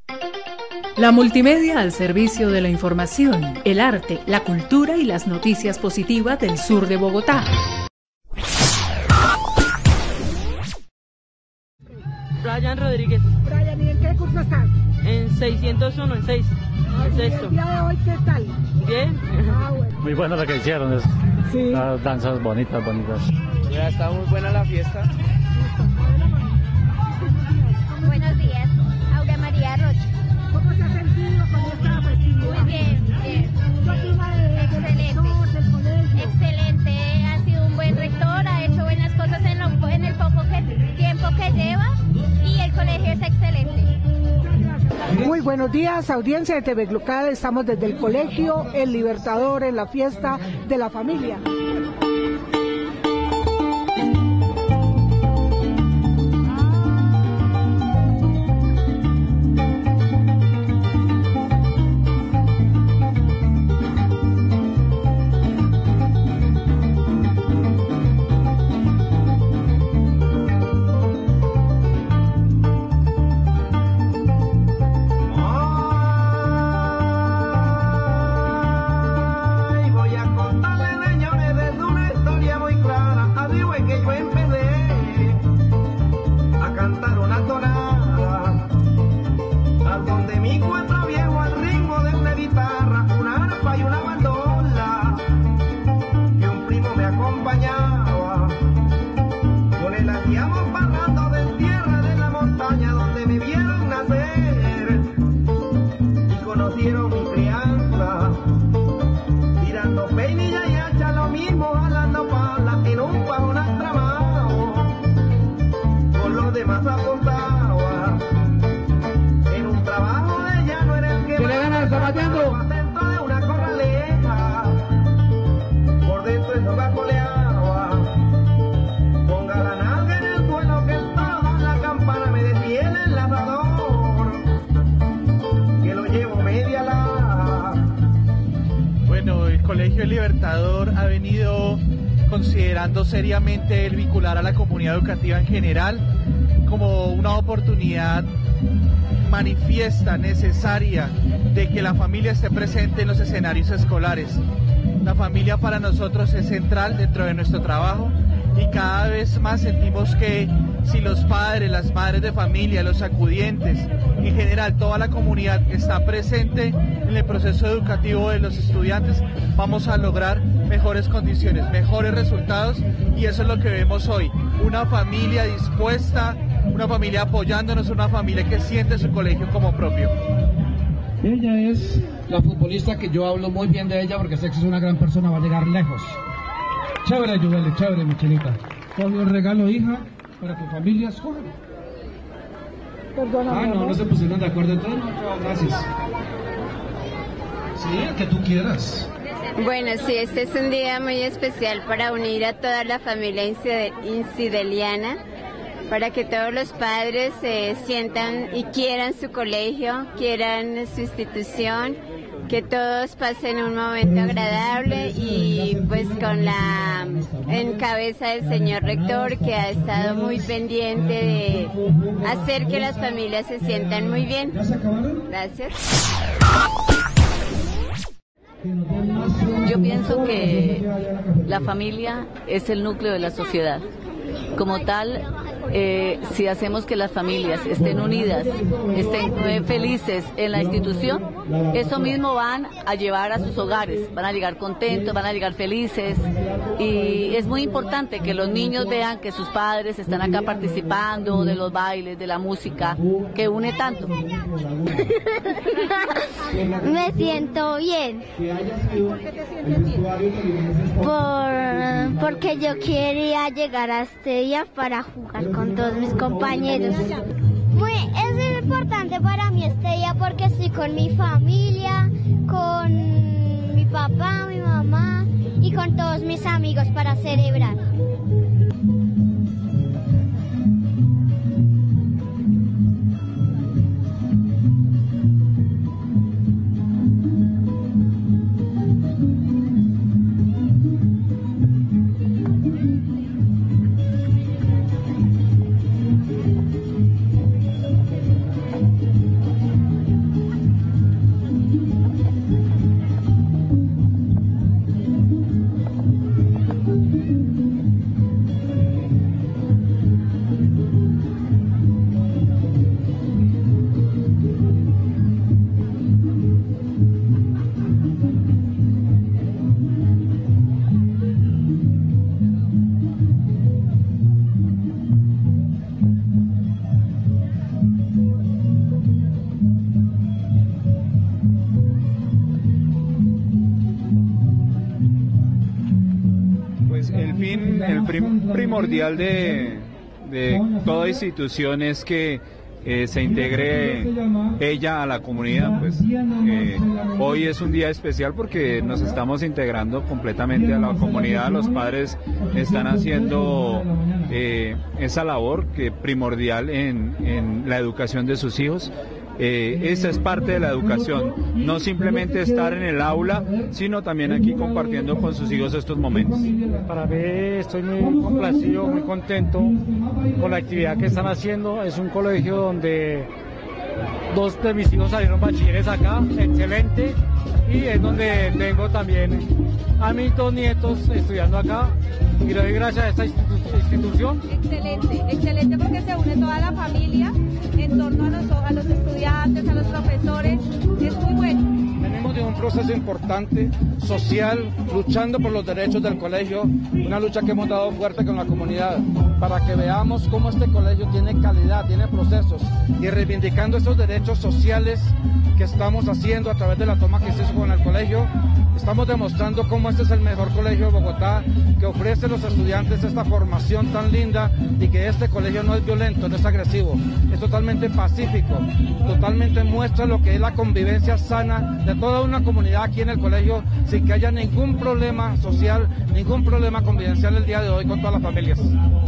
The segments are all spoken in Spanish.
La multimedia al servicio de la información, el arte, la cultura y las noticias positivas del sur de Bogotá. Brian Rodríguez. Brian, ¿y en qué curso estás? En 601, en 6. ¿Y el día de hoy qué tal? Bien. Bueno. Muy bueno lo que hicieron, Sí. las danzas bonitas. Ya está muy buena la fiesta. Buenos días, Aura María Rocha. ¿Cómo se ha sentido con esta festividad? Muy bien, bien. Excelente. Excelente, ha sido un buen rector, ha hecho buenas cosas en el poco tiempo que lleva y el colegio es excelente. Muy buenos días, audiencia de TV Local. Estamos desde el colegio El Libertador en la fiesta de la familia. El Libertador ha venido considerando seriamente el vincular a la comunidad educativa en general como una oportunidad manifiesta, necesaria, de que la familia esté presente en los escenarios escolares. La familia para nosotros es central dentro de nuestro trabajo y cada vez más sentimos que si los padres, las madres de familia, los acudientes, en general toda la comunidad está presente en el proceso educativo de los estudiantes, vamos a lograr mejores condiciones, mejores resultados, y eso es lo que vemos hoy, una familia dispuesta, una familia apoyándonos, una familia que siente su colegio como propio. Ella es la futbolista que yo hablo muy bien de ella porque sé que es una gran persona, va a llegar lejos. Chévere, ayúdale, chévere, Michelita. Coge el regalo, hija, para tu familia, escoge. Perdóname. No se pusieron de acuerdo entonces, no, gracias. Sí, el que tú quieras. Bueno, sí, este es un día muy especial para unir a toda la familia incideliana, para que todos los padres se sientan y quieran su colegio, quieran su institución, que todos pasen un momento agradable y pues con la en cabeza del señor rector, que ha estado muy pendiente de hacer que las familias se sientan muy bien. Gracias. Yo pienso que la familia es el núcleo de la sociedad. Como tal, si hacemos que las familias estén unidas, estén felices en la institución, eso mismo van a llevar a sus hogares, van a llegar contentos, van a llegar felices, y es muy importante que los niños vean que sus padres están acá participando de los bailes, de la música, que une tanto. Me siento bien. ¿Por qué te sientes bien? Porque yo quería llegar a este día para jugar con todos mis compañeros. Es importante para mí este día porque estoy con mi familia, con mi papá, mi mamá y con todos mis amigos para celebrar. primordial de toda institución es que se integre ella a la comunidad. Pues hoy es un día especial porque nos estamos integrando completamente a la comunidad. Los padres están haciendo esa labor que primordial en la educación de sus hijos. Esa es parte de la educación, no simplemente estar en el aula, sino también aquí compartiendo con sus hijos estos momentos. Para mí estoy muy complacido, muy contento con la actividad que están haciendo. Es un colegio donde 2 de mis hijos salieron bachilleres acá, excelente, y es donde tengo también a mis 2 nietos estudiando acá, y le doy gracias a esta institución. Excelente porque se une toda la familia en torno a los estudiantes, a los profesores, es muy bueno. Venimos de un proceso importante, social, luchando por los derechos del colegio, una lucha que hemos dado fuerte con la comunidad, para que veamos cómo este colegio tiene calidad, tiene procesos, y reivindicando esos derechos sociales que estamos haciendo a través de la toma que se hizo con el colegio, estamos demostrando cómo este es el mejor colegio de Bogotá, que ofrece a los estudiantes esta formación tan linda, y que este colegio no es violento, no es agresivo, es totalmente pacífico, totalmente muestra lo que es la convivencia sana de toda una comunidad aquí en el colegio, sin que haya ningún problema social, ningún problema convivencial el día de hoy con todas las familias.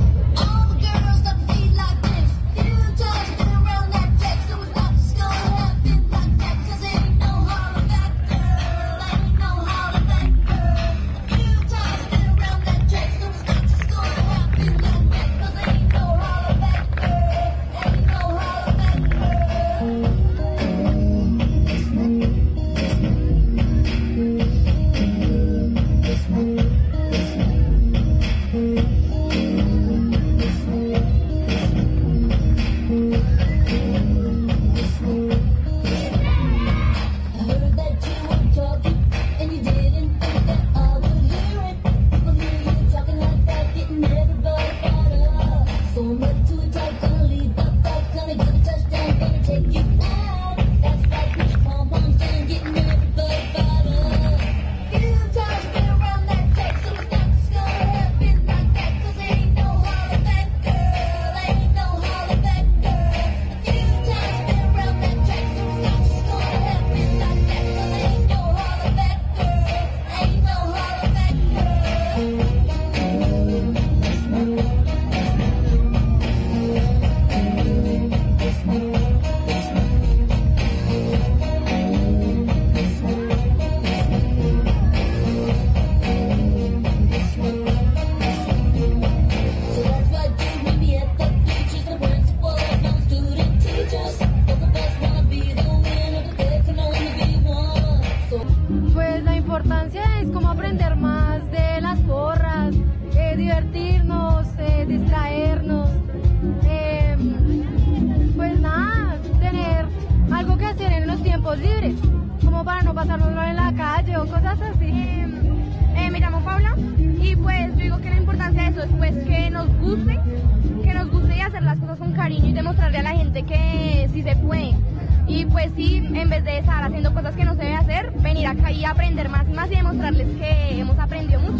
Libres, como para no pasárnoslo en la calle o cosas así. Me llamo Paula y pues yo digo que la importancia de eso es pues que nos guste y hacer las cosas con cariño y demostrarle a la gente que sí se puede. Y pues sí, en vez de estar haciendo cosas que no se debe hacer, venir acá y aprender más y más y demostrarles que hemos aprendido mucho.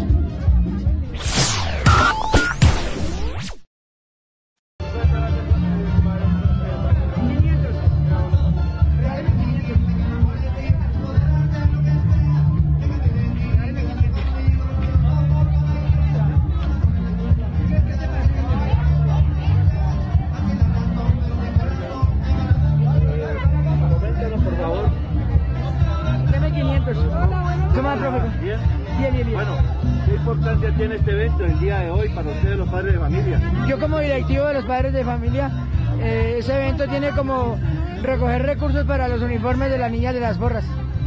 Bueno, ¿qué importancia tiene este evento el día de hoy para ustedes los padres de familia? Yo como directivo de los padres de familia, ese evento tiene como recoger recursos para los uniformes de las niñas de las Porras.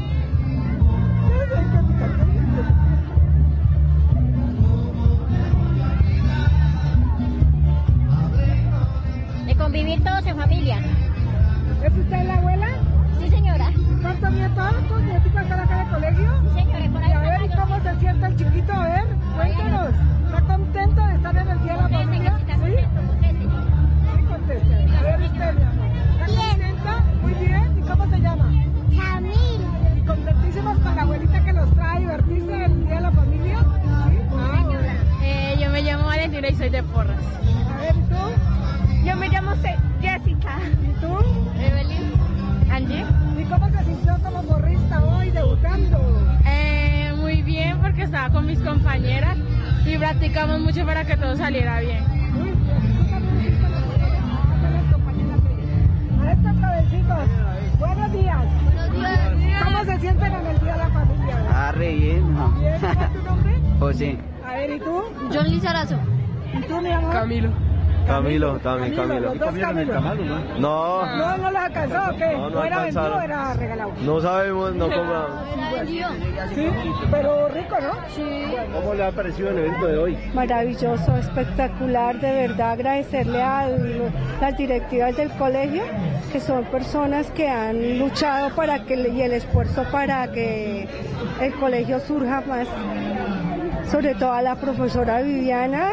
De convivir todos en familia. ¿Es usted la abuela? Sí, señora. ¿Cuántos nietos? ¿Tus nieticos están acá en el colegio? Sí, señora, por ahí. Y a ver, ¿y cómo se siente el chiquito? A ver, cuéntanos. ¿Está contento de estar en el Día de la Familia? ¿Sí? Sí, contesta. A ver, usted, mi amor. ¿Está contenta? Muy bien. ¿Y cómo se llama? Samir. ¿Y contentísimos con la abuelita que los trae a divertirse en el Día de la Familia? Sí. Yo me llamo Valentina mira, y soy de Porras. A ver, ¿tú? Yo me llamo Jessica. ¿Y tú? Evelyn. Angie. ¿Y cómo se sintió como porrista hoy debutando? Muy bien, porque estaba con mis compañeras y practicamos mucho para que todo saliera bien. A estos jovencitos, buenos días. Buenos días. ¿Cómo se sienten en el Día de la Familia? Re bien. Bien, ¿cuál es tu nombre? José. A ver, ¿y tú? John Lizarazo. ¿Y tú, mi amor? Camilo. Camilo, también Camilo. Los dos Camilos. No. ¿No los alcanzó o qué? No ¿O era vendido alcanzaron. o era regalado? No sabemos, no compramos. Sí, pero rico, ¿no? Sí. ¿Cómo le ha parecido el evento de hoy? Maravilloso, espectacular, de verdad agradecerle a las directivas del colegio, que son personas que han luchado para que y el esfuerzo para que el colegio surja más. Sobre todo a la profesora Viviana,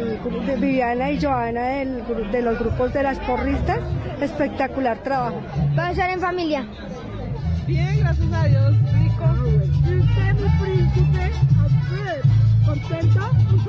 Viviana y Joana de los grupos de las porristas, espectacular trabajo. Va a ser en familia. Bien, gracias a Dios, rico. ¿Y usted, mi príncipe? ¿Contento?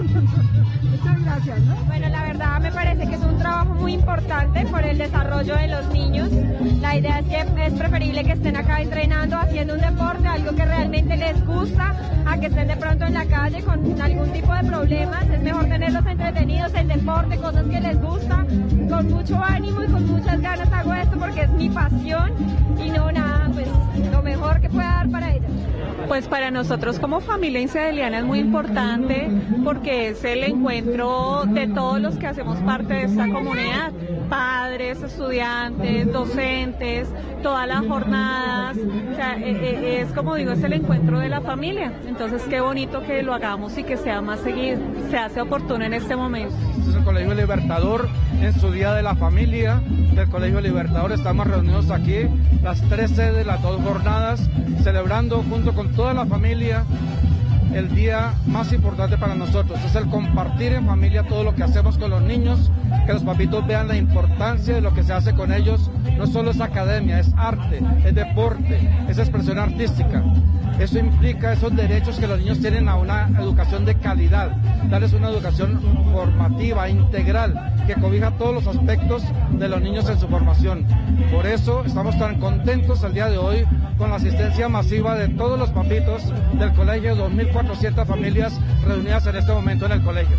Muchas gracias, ¿no? Bueno, la verdad me parece que es un trabajo muy importante por el desarrollo de los niños. La idea es que es preferible que estén acá entrenando, haciendo un deporte, algo que realmente les gusta, a que estén de pronto en la calle con algún tipo de problemas. Es mejor tenerlos entretenidos en deporte, cosas que les gustan, con mucho ánimo y con muchas ganas hago esto porque es mi pasión y no nada, pues lo mejor que pueda dar para ellos. Pues para nosotros como familia insideliana es muy importante porque es el encuentro de todos los que hacemos parte de esta comunidad, padres, estudiantes, docentes, todas las jornadas, o sea, es como digo, es el encuentro de la familia, entonces qué bonito que lo hagamos y que sea más seguido, se hace oportuno en este momento. Este es el Colegio Libertador en su Día de la Familia del Colegio Libertador, estamos reunidos aquí, las 3 sedes, las 2 jornadas, celebrando junto con toda la familia el día más importante para nosotros, es el compartir en familia todo lo que hacemos con los niños, que los papitos vean la importancia de lo que se hace con ellos, no solo es academia, es arte, es deporte, es expresión artística. Eso implica esos derechos que los niños tienen a una educación de calidad, darles una educación formativa, integral, que cobija todos los aspectos de los niños en su formación. Por eso estamos tan contentos el día de hoy con la asistencia masiva de todos los papitos del colegio, 2.400 familias reunidas en este momento en el colegio.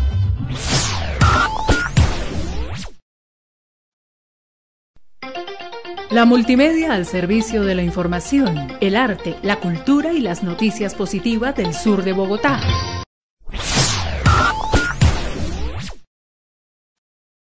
La multimedia al servicio de la información, el arte, la cultura y las noticias positivas del sur de Bogotá.